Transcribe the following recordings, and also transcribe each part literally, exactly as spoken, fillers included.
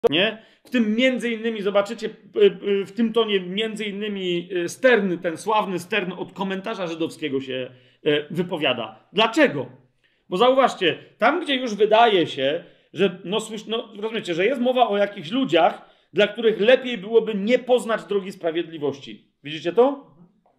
nie? W tym między innymi, zobaczycie, w tym tonie między innymi Stern, ten sławny Stern od komentarza żydowskiego się wypowiada. Dlaczego? Bo zauważcie, tam gdzie już wydaje się, że no, no rozumiecie, że jest mowa o jakichś ludziach, dla których lepiej byłoby nie poznać drogi sprawiedliwości. Widzicie to?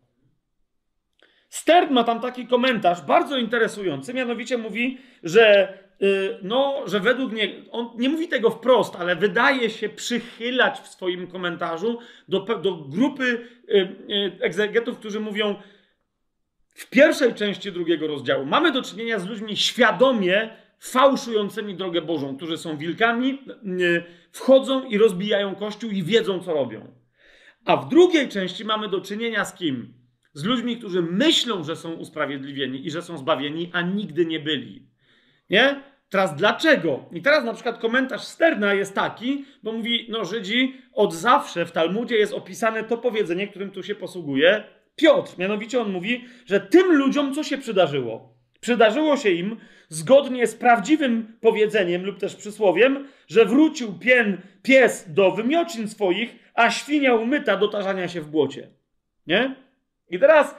Stern ma tam taki komentarz bardzo interesujący, mianowicie mówi, że, yy, no, że według niego, on nie mówi tego wprost, ale wydaje się przychylać w swoim komentarzu do, do grupy yy, yy, egzegetów, którzy mówią w pierwszej części drugiego rozdziału mamy do czynienia z ludźmi świadomie fałszującymi drogę Bożą, którzy są wilkami, yy, wchodzą i rozbijają Kościół i wiedzą, co robią. A w drugiej części mamy do czynienia z kim? Z ludźmi, którzy myślą, że są usprawiedliwieni i że są zbawieni, a nigdy nie byli. Nie? Teraz dlaczego? I teraz na przykład komentarz Sterna jest taki, bo mówi, no Żydzi od zawsze w Talmudzie jest opisane to powiedzenie, którym tu się posługuje Piotr. Mianowicie on mówi, że tym ludziom co się przydarzyło? Przydarzyło się im, zgodnie z prawdziwym powiedzeniem lub też przysłowiem, że wrócił pień, pies do wymiocin swoich, a świnia umyta do tarzania się w błocie. Nie? I teraz,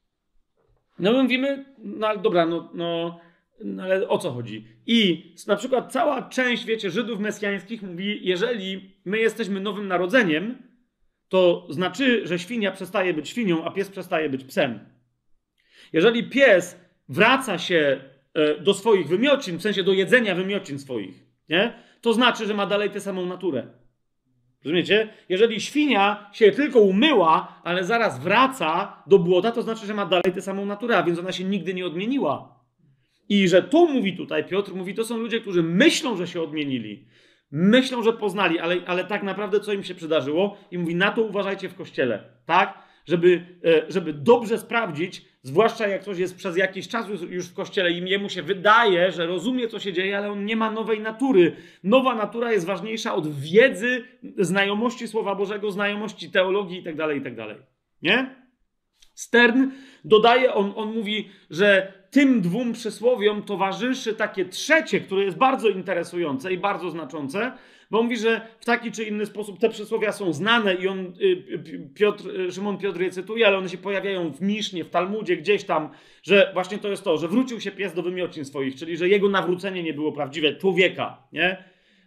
no my mówimy, no ale dobra, no, no, no ale o co chodzi? I na przykład cała część, wiecie, Żydów mesjańskich mówi, jeżeli my jesteśmy nowym narodzeniem, to znaczy, że świnia przestaje być świnią, a pies przestaje być psem. Jeżeli pies wraca się do swoich wymiocin, w sensie do jedzenia wymiocin swoich, nie? To znaczy, że ma dalej tę samą naturę. Rozumiecie? Jeżeli świnia się tylko umyła, ale zaraz wraca do błota, to znaczy, że ma dalej tę samą naturę, a więc ona się nigdy nie odmieniła. I że tu mówi tutaj Piotr, mówi, to są ludzie, którzy myślą, że się odmienili. Myślą, że poznali, ale, ale tak naprawdę co im się przydarzyło? I mówi, na to uważajcie w Kościele. Tak? Żeby, żeby dobrze sprawdzić, zwłaszcza jak ktoś jest przez jakiś czas już w Kościele i jemu się wydaje, że rozumie, co się dzieje, ale on nie ma nowej natury. Nowa natura jest ważniejsza od wiedzy, znajomości Słowa Bożego, znajomości teologii itd., itd. Nie? Stern dodaje, on, on mówi, że tym dwóm przysłowiom towarzyszy takie trzecie, które jest bardzo interesujące i bardzo znaczące, bo mówi, że w taki czy inny sposób te przysłowia są znane i on, Piotr, Szymon Piotr je cytuje, ale one się pojawiają w Misznie, w Talmudzie, gdzieś tam, że właśnie to jest to, że wrócił się pies do wymiocin swoich, czyli że jego nawrócenie nie było prawdziwe, człowieka, nie?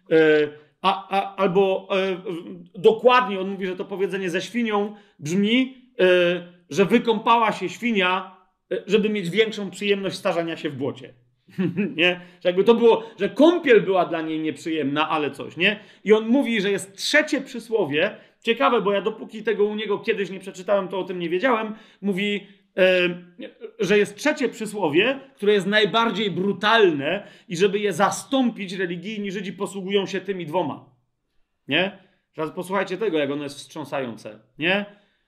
A, a, albo e, dokładnie on mówi, że to powiedzenie ze świnią brzmi, e, że wykąpała się świnia, żeby mieć większą przyjemność starzania się w błocie. Nie? Że jakby to było, że kąpiel była dla niej nieprzyjemna, ale coś, nie? I on mówi, że jest trzecie przysłowie, ciekawe, bo ja dopóki tego u niego kiedyś nie przeczytałem, to o tym nie wiedziałem, mówi, e, że jest trzecie przysłowie, które jest najbardziej brutalne i żeby je zastąpić, religijni Żydzi posługują się tymi dwoma. Nie? Teraz posłuchajcie tego, jak ono jest wstrząsające. Nie?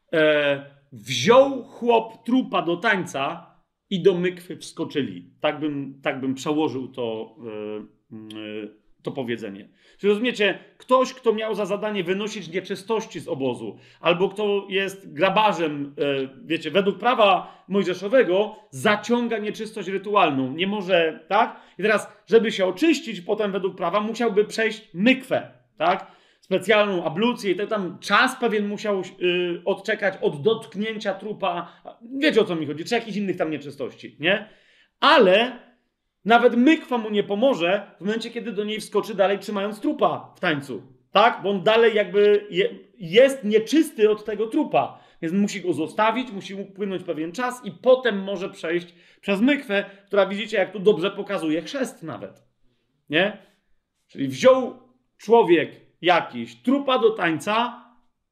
E, Wziął chłop trupa do tańca i do mykwy wskoczyli. Tak bym, tak bym przełożył to, yy, yy, to powiedzenie. Czy rozumiecie, ktoś, kto miał za zadanie wynosić nieczystości z obozu, albo kto jest grabarzem, yy, wiecie, według prawa mojżeszowego, zaciąga nieczystość rytualną. Nie może, tak? I teraz, żeby się oczyścić potem według prawa, musiałby przejść mykwę, tak? Specjalną ablucję i tam czas pewien musiał yy, odczekać od dotknięcia trupa. Wiecie, o co mi chodzi, czy jakichś innych tam nieczystości, nie? Ale nawet mykwa mu nie pomoże w momencie, kiedy do niej wskoczy dalej, trzymając trupa w tańcu, tak? Bo on dalej jakby je, jest nieczysty od tego trupa, więc musi go zostawić, musi upłynąć pewien czas i potem może przejść przez mykwę, która widzicie, jak tu dobrze pokazuje chrzest nawet, nie? Czyli wziął człowiek jakiś trupa do tańca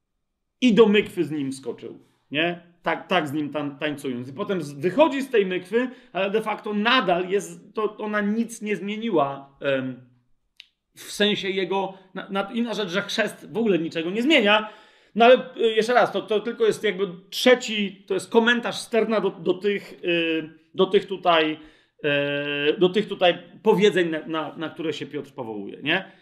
i do mykwy z nim skoczył, nie? Tak, tak z nim tań, tańcując. I potem wychodzi z tej mykwy, ale de facto nadal jest, to ona nic nie zmieniła um, w sensie jego, na, na, inna rzecz, że chrzest w ogóle niczego nie zmienia, no ale y, jeszcze raz, to, to tylko jest jakby trzeci, to jest komentarz Sterna do, do, tych, y, do tych tutaj y, do tych tutaj powiedzeń, na, na, na które się Piotr powołuje, nie?